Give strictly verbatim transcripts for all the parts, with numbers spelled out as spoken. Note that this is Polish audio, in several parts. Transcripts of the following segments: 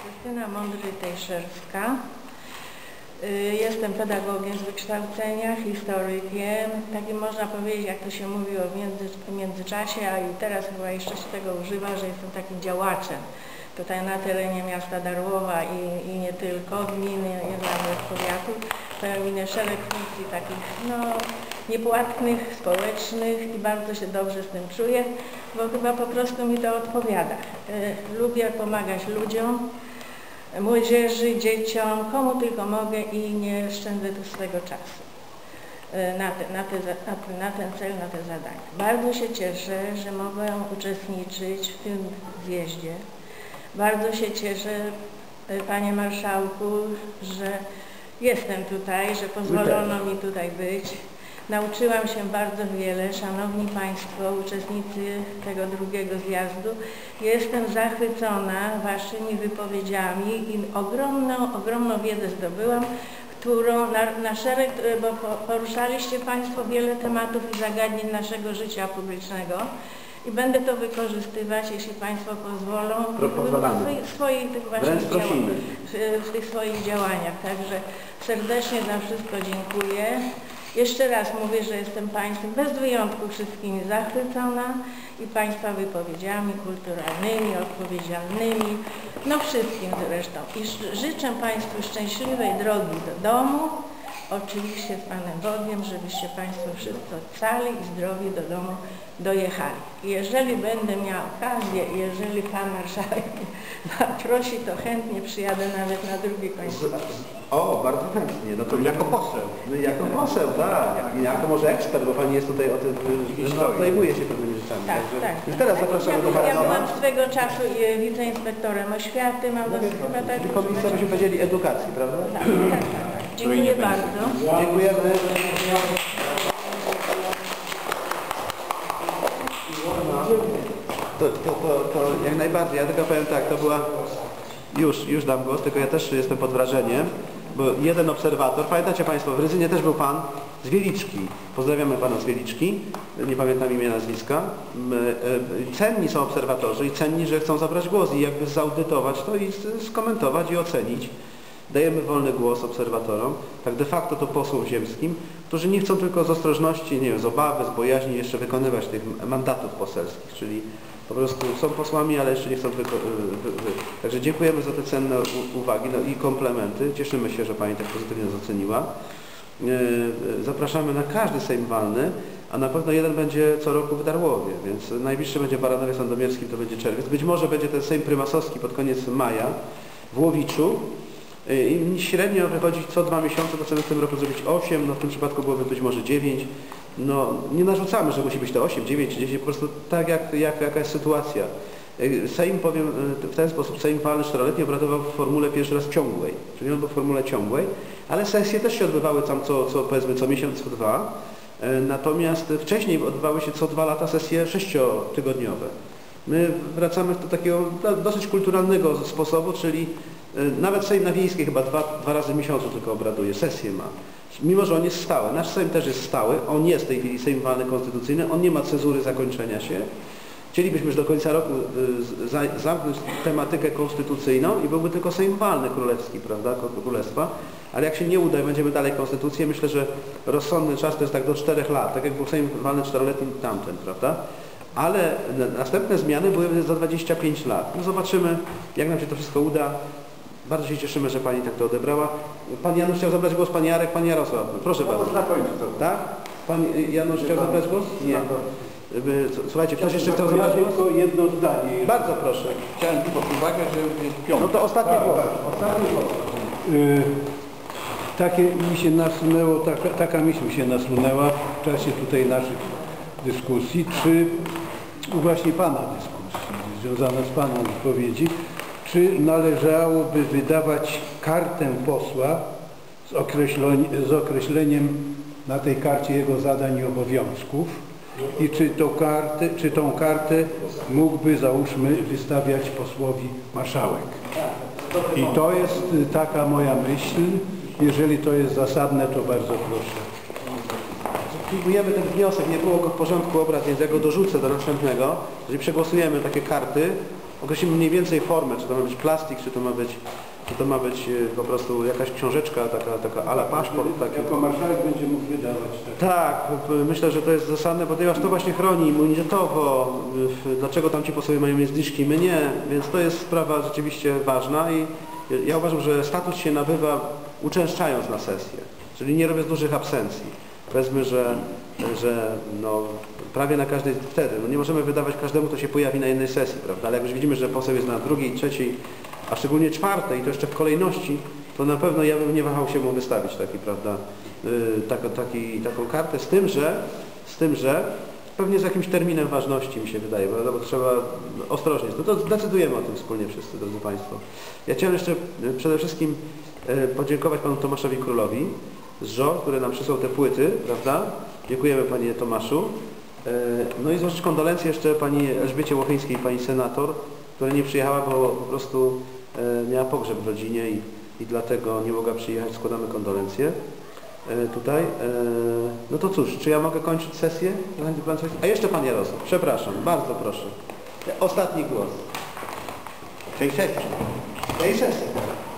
Krystyna Mądry-Tejszerska. Jestem pedagogiem z wykształcenia, historykiem, takim można powiedzieć, jak to się mówiło w, między, w międzyczasie, a i teraz chyba jeszcze się tego używa, że jestem takim działaczem tutaj na terenie miasta Darłowa i, i nie tylko, gminy, nie nawet powiatu. Pełnię szereg funkcji takich no, niepłatnych, społecznych i bardzo się dobrze z tym czuję, bo chyba po prostu mi to odpowiada. Lubię pomagać ludziom, młodzieży, dzieciom, komu tylko mogę i nie szczędzę tu swego czasu na, te, na, te, na, te, na ten cel, na te zadania. Bardzo się cieszę, że mogę uczestniczyć w tym zjeździe. Bardzo się cieszę, panie marszałku, że jestem tutaj, że pozwolono mi tutaj być. Nauczyłam się bardzo wiele, szanowni państwo, uczestnicy tego drugiego zjazdu. Jestem zachwycona waszymi wypowiedziami i ogromną, ogromną wiedzę zdobyłam, którą na, na szereg, bo poruszaliście państwo wiele tematów i zagadnień naszego życia publicznego. I będę to wykorzystywać, jeśli państwo pozwolą, w swoich, tych właśnie działaniach, w tych swoich działaniach. Także serdecznie za wszystko dziękuję. Jeszcze raz mówię, że jestem państwem bez wyjątku wszystkimi zachwycona i państwa wypowiedziami kulturalnymi, odpowiedzialnymi, no wszystkim zresztą. I życzę państwu szczęśliwej drogi do domu, oczywiście z Panem Bogiem, żebyście państwo wszyscy cali i zdrowi do domu dojechali. Jeżeli będę miała okazję, jeżeli pan marszałek prosi, to chętnie przyjadę nawet na drugi koniec. O, bardzo chętnie. No to jako poseł. No, jako poseł, tak. I jako może ekspert, bo pani jest tutaj o tym, no, zajmuje się pewnymi rzeczami. Tak, także tak. już teraz zapraszamy ja, do pana. Ja byłam swego czasu wiceinspektorem oświaty, mam no, chyba tak. Komisja byśmy powiedzieli edukacji, prawda? Tak, tak, tak. Dziękuję bardzo. Dziękujemy. To, to, to, to jak najbardziej, ja tylko powiem tak, to była, już, już dam głos, tylko ja też jestem pod wrażeniem, bo jeden obserwator, pamiętacie państwo, w Rydzynie też był pan z Wieliczki, pozdrawiamy pana z Wieliczki, nie pamiętam imienia, nazwiska, cenni są obserwatorzy i cenni, że chcą zabrać głos i jakby zaudytować to i skomentować i ocenić. Dajemy wolny głos obserwatorom, tak de facto to posłom ziemskim, którzy nie chcą tylko z ostrożności, nie wiem, z obawy, z bojaźni jeszcze wykonywać tych mandatów poselskich, czyli po prostu są posłami, ale jeszcze nie chcą tylko... Także dziękujemy za te cenne uwagi no i komplementy. Cieszymy się, że pani tak pozytywnie doceniła. Zapraszamy na każdy sejm walny, a na pewno jeden będzie co roku w Darłowie, więc najbliższy będzie w Baranowie Sandomierskim, to będzie czerwiec. Być może będzie ten sejm prymasowski pod koniec maja w Łowiczu. I średnio wychodzi co dwa miesiące, to chcemy w tym roku zrobić osiem, no w tym przypadku byłoby być może dziewięć. No nie narzucamy, że musi być to osiem, dziewięć, dziesięć, po prostu tak jak, jak jaka jest sytuacja. Sejm, powiem w ten sposób, Sejm walny czteroletni obradował w formule pierwszy raz ciągłej, czyli on był w formule ciągłej, ale sesje też się odbywały tam co, co powiedzmy co miesiąc, co dwa. Natomiast wcześniej odbywały się co dwa lata sesje sześciotygodniowe. My wracamy do takiego dosyć kulturalnego sposobu, czyli nawet Sejm na Wiejskiej chyba dwa, dwa razy w miesiącu tylko obraduje, sesję ma. Mimo że on jest stały. Nasz Sejm też jest stały, on jest w tej chwili Sejm walny konstytucyjny, on nie ma cezury zakończenia się. Chcielibyśmy już do końca roku zamknąć tematykę konstytucyjną i byłby tylko Sejm walny królewski, prawda, królestwa. Ale jak się nie uda i będziemy dalej konstytucję, myślę, że rozsądny czas to jest tak do czterech lat, tak jak był Sejm walny czteroletni tamten, prawda. Ale następne zmiany były za dwadzieścia pięć lat. No zobaczymy, jak nam się to wszystko uda. Bardzo się cieszymy, że pani tak to odebrała. Pan Janusz chciał zabrać głos, pan Jarek, pan Jarosław. Proszę no, bardzo. Na końcu to. Tak? Pan Janusz chciał zabrać głos? Nie. Słuchajcie, ktoś jeszcze chciał zabrać głos? Tylko jedno zdanie. Bardzo proszę. Chciałem tylko uwagę, że jest piątka. No to ostatni głos. Ostatni głos. Yy, takie mi się nasunęło, taka, taka myśl mi się nasunęła w czasie tutaj naszych dyskusji, czy właśnie pana dyskusji, związana z pana wypowiedzi, czy należałoby wydawać kartę posła z, z określeniem na tej karcie jego zadań i obowiązków i czy tą kartę, czy tą kartę mógłby, załóżmy, wystawiać posłowi marszałek. I to jest taka moja myśl. Jeżeli to jest zasadne, to bardzo proszę. Przyjmujemy ten wniosek, nie było go w porządku obrad, więc ja go dorzucę do następnego, jeżeli przegłosujemy takie karty, określimy mniej więcej formę, czy to ma być plastik, czy to ma być, czy to ma być po prostu jakaś książeczka, taka, taka ala paszport. Taki. Jako marszałek będzie mógł wydawać. Tak. Tak, myślę, że to jest zasadne, ponieważ to właśnie chroni immunitetowo, dlaczego tamci posłowie mają mieć zniżki, my nie, więc to jest sprawa rzeczywiście ważna i ja uważam, że status się nabywa uczęszczając na sesję, czyli nie robiąc dużych absencji. Powiedzmy, że, że no, prawie na każdej wtedy, no nie możemy wydawać każdemu, kto się pojawi na jednej sesji, prawda? Ale jak już widzimy, że poseł jest na drugiej, trzeciej, a szczególnie czwartej, to jeszcze w kolejności, to na pewno ja bym nie wahał się mu wystawić taki, prawda, yy, tak, taki, taką kartę, z tym, że, z tym, że pewnie z jakimś terminem ważności mi się wydaje, prawda? Bo trzeba ostrożnie, no to zdecydujemy o tym wspólnie wszyscy, drodzy Państwo. Ja chciałem jeszcze przede wszystkim yy, podziękować Panu Tomaszowi Królowi z Żo, który nam przysłał te płyty, prawda? Dziękujemy Panie Tomaszu. No i złożyć kondolencje jeszcze Pani Elżbiecie Łochyńskiej, Pani Senator, która nie przyjechała, bo po prostu miała pogrzeb w rodzinie i, i dlatego nie mogła przyjechać. Składamy kondolencje tutaj. No to cóż, czy ja mogę kończyć sesję? A jeszcze Pan Jarosław, przepraszam, bardzo proszę. Ostatni głos. Tej sesji. Tej sesji.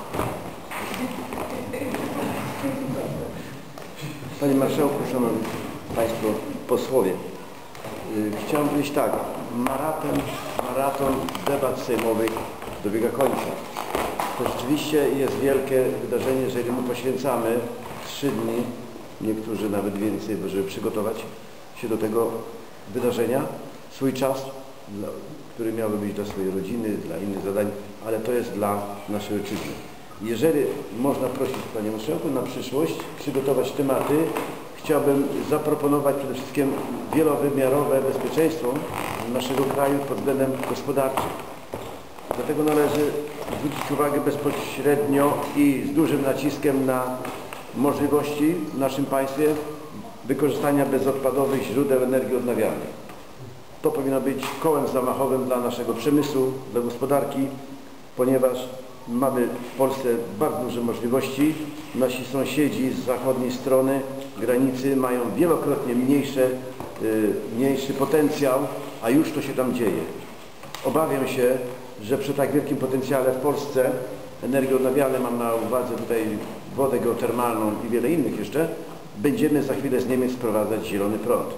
Panie Marszałku, Szanowni Państwo Posłowie, chciałem powiedzieć tak, maraton, maraton debat sejmowych dobiega końca. To rzeczywiście jest wielkie wydarzenie, jeżeli my poświęcamy trzy dni, niektórzy nawet więcej, żeby przygotować się do tego wydarzenia, swój czas, który miałby być dla swojej rodziny, dla innych zadań, ale to jest dla naszej ojczyzny. Jeżeli można prosić, Panie Marszałku, na przyszłość przygotować tematy, chciałbym zaproponować przede wszystkim wielowymiarowe bezpieczeństwo naszego kraju pod względem gospodarczym. Dlatego należy zwrócić uwagę bezpośrednio i z dużym naciskiem na możliwości w naszym państwie wykorzystania bezodpadowych źródeł energii odnawialnej. To powinno być kołem zamachowym dla naszego przemysłu, dla gospodarki, ponieważ mamy w Polsce bardzo duże możliwości. Nasi sąsiedzi z zachodniej strony granicy mają wielokrotnie mniejsze, yy, mniejszy potencjał, a już to się tam dzieje. Obawiam się, że przy tak wielkim potencjale w Polsce energii odnawialnej, mam na uwadze tutaj wodę geotermalną i wiele innych jeszcze, będziemy za chwilę z Niemiec sprowadzać zielony prąd.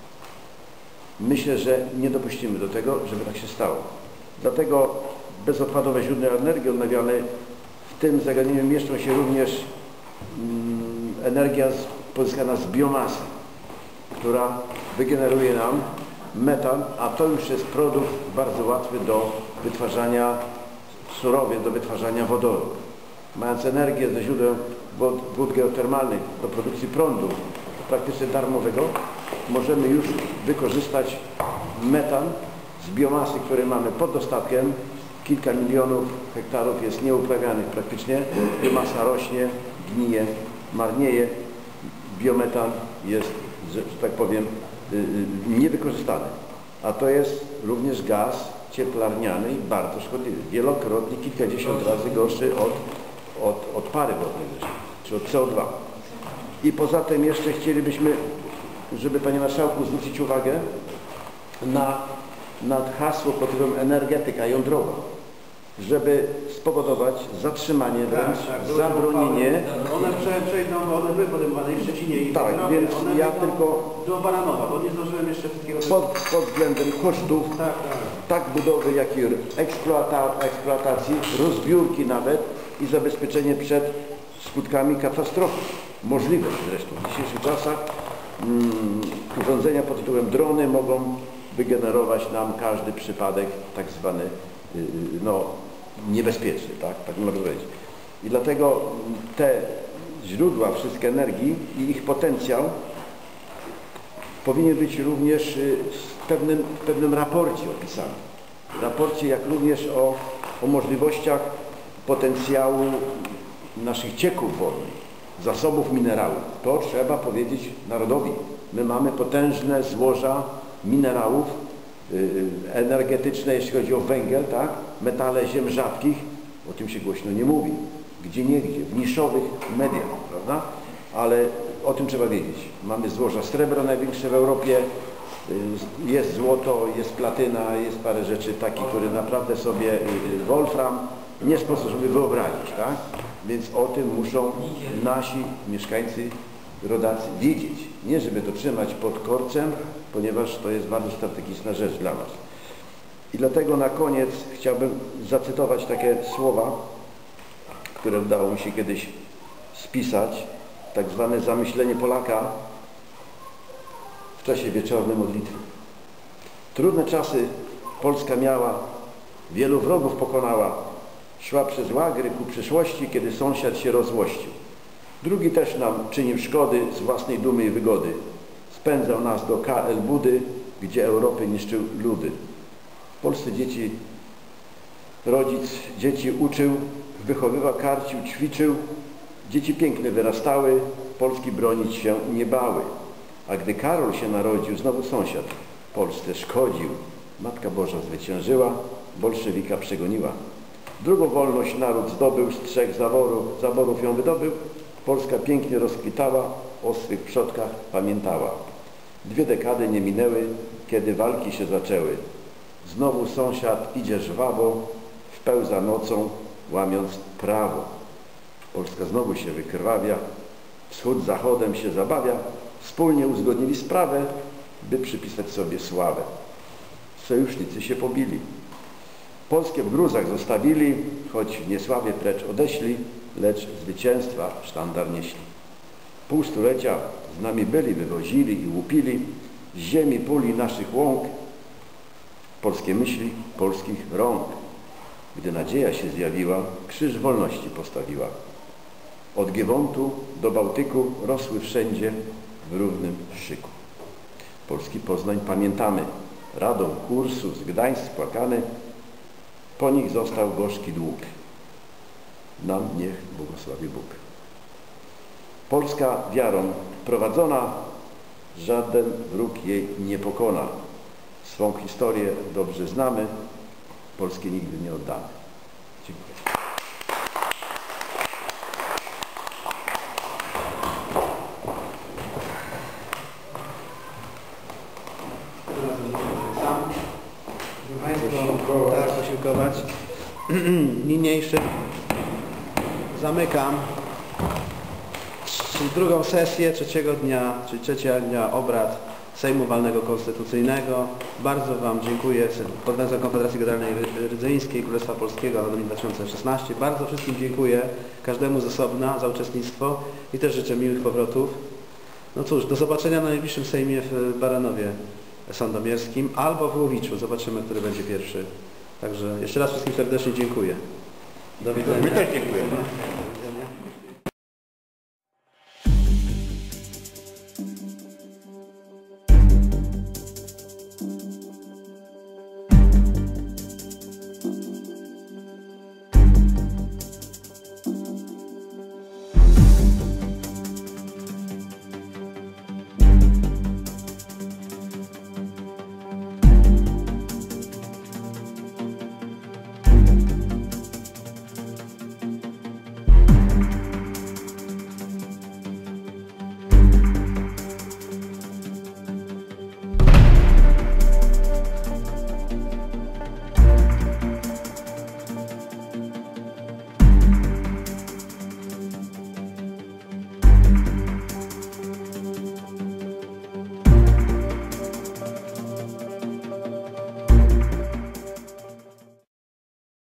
Myślę, że nie dopuścimy do tego, żeby tak się stało. Dlatego bezodpadowe źródła energii odnawialnej, w tym zagadnieniu mieszczą się również mm, energia z, pozyskana z biomasy, która wygeneruje nam metan, a to już jest produkt bardzo łatwy do wytwarzania surowiec, do wytwarzania wodoru. Mając energię ze źródeł wód, wód geotermalnych do produkcji prądu praktycznie darmowego, możemy już wykorzystać metan z biomasy, który mamy pod dostatkiem. Kilka milionów hektarów jest nieuprawianych praktycznie. Biomasa rośnie, gnije, marnieje. Biometan jest, że tak powiem, niewykorzystany. A to jest również gaz cieplarniany i bardzo szkodliwy. Wielokrotnie, kilkadziesiąt razy gorszy od, od, od pary wodnej, czy od C O dwa. I poza tym jeszcze chcielibyśmy, żeby Panie Marszałku zwrócić uwagę na, na hasło pod tytułem energetyka jądrowa, żeby spowodować zatrzymanie, wręcz tak, tak, zabronienie. One przejdą, bo one były podejmowane w Szczecinie i tak, Węgrowie, więc one ja wyjdą tylko do Baranowa, bo nie zdążyłem jeszcze wszystkiego. Pod, pod względem kosztów, Tak, tak. tak budowy, jak i eksploata, eksploatacji, rozbiórki nawet i zabezpieczenie przed skutkami katastrofy. Możliwe zresztą. W dzisiejszych czasach mm, urządzenia pod tytułem drony mogą wygenerować nam każdy przypadek tak zwany yy, no, niebezpieczny, tak? Tak mogę powiedzieć. I dlatego te źródła wszystkie energii i ich potencjał powinien być również w pewnym, w pewnym raporcie opisany. Raporcie jak również o, o możliwościach potencjału naszych cieków wodnych, zasobów minerałów. To trzeba powiedzieć narodowi. My mamy potężne złoża minerałów yy, energetyczne, jeśli chodzi o węgiel, tak? Metale ziem rzadkich, o tym się głośno nie mówi. Gdzie niegdzie, w niszowych mediach, prawda? Ale o tym trzeba wiedzieć. Mamy złoża srebra największe w Europie, Y, Jest złoto, jest platyna, jest parę rzeczy takich, które naprawdę sobie y, wolfram nie sposób sobie wyobrazić, tak? Więc o tym muszą nasi mieszkańcy, rodacy wiedzieć. Nie żeby to trzymać pod korcem, ponieważ to jest bardzo strategiczna rzecz dla nas. I dlatego na koniec chciałbym zacytować takie słowa, które udało mi się kiedyś spisać, tak zwane zamyślenie Polaka w czasie wieczornej modlitwy. Trudne czasy Polska miała, wielu wrogów pokonała, szła przez łagry ku przyszłości, kiedy sąsiad się rozłościł. Drugi też nam czynił szkody z własnej dumy i wygody. Spędzał nas do K L Budy, gdzie Europy niszczył ludy. Polscy dzieci, rodzic dzieci uczył, wychowywał, karcił, ćwiczył. Dzieci piękne wyrastały, Polski bronić się nie bały. A gdy Karol się narodził, znowu sąsiad Polsce szkodził. Matka Boża zwyciężyła, bolszewika przegoniła. Drugą wolność naród zdobył, z trzech zaborów, zaborów ją wydobył. Polska pięknie rozkwitała, o swych przodkach pamiętała. Dwie dekady nie minęły, kiedy walki się zaczęły. Znowu sąsiad idzie żwawo, wpełza nocą, łamiąc prawo. Polska znowu się wykrwawia, wschód zachodem się zabawia. Wspólnie uzgodnili sprawę, by przypisać sobie sławę. Sojusznicy się pobili. Polskie w gruzach zostawili, choć w niesławie precz odeśli, lecz zwycięstwa sztandar nieśli. Pół stulecia z nami byli, wywozili i łupili z ziemi puli naszych łąk polskie myśli polskich rąk. Gdy nadzieja się zjawiła, krzyż wolności postawiła. Od Giewontu do Bałtyku rosły wszędzie w równym szyku. Polski Poznań pamiętamy, Radom, Ursus, Gdańsk spłakany, po nich został gorzki dług. Nam niech błogosławi Bóg. Polska wiarą prowadzona, żaden wróg jej nie pokona. Swą historię dobrze znamy, Polskie nigdy nie oddamy. Dziękuję. Państwo, tak, posiłkować. Niniejszym zamykam czyli drugą sesję trzeciego dnia, czyli trzeciego dnia obrad Sejmu Walnego Konstytucyjnego. Bardzo Wam dziękuję pod nazwą Konfederacji Generalnej Rydzyńskiej Królestwa Polskiego na dwa tysiące szesnastym. Bardzo wszystkim dziękuję, każdemu z osobna za uczestnictwo i też życzę miłych powrotów. No cóż, do zobaczenia na najbliższym Sejmie w Baranowie Sandomierskim albo w Łowiczu. Zobaczymy, który będzie pierwszy. Także jeszcze raz wszystkim serdecznie dziękuję. Do widzenia. My też dziękujemy.